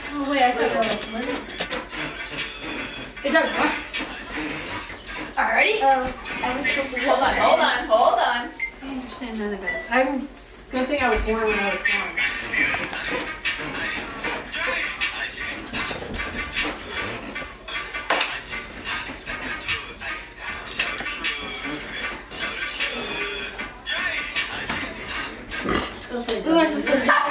Oh wait, I thought that was money. It does what? Alrighty. I was supposed to Hold on. I understand none of it. Good thing I was born when I was born. Who am I supposed to